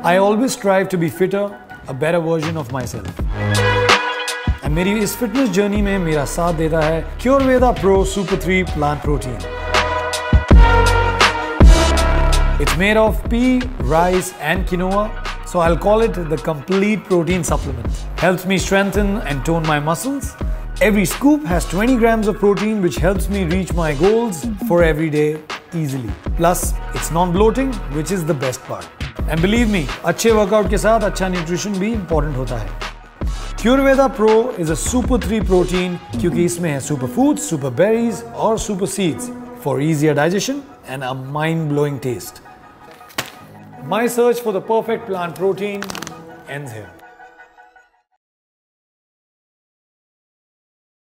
I always strive to be fitter, a better version of myself. And मेरी इस fitness journey में मेरा साथ देता है Cureveda Pro Super 3 Plant Protein. It's made of pea, rice and quinoa, so I'll call it the complete protein supplement. Helps me strengthen and tone my muscles. Every scoop has 20 grams of protein, which helps me reach my goals for every day easily. Plus, it's non-bloating, which is the best part. And believe me, अच्छे workout के साथ अच्छा nutrition भी important होता है. Cureveda Pro is a Super 3 protein क्योंकि इसमें है superfoods, super berries और super seeds for easier digestion and a mind-blowing taste. My search for the perfect plant protein ends here.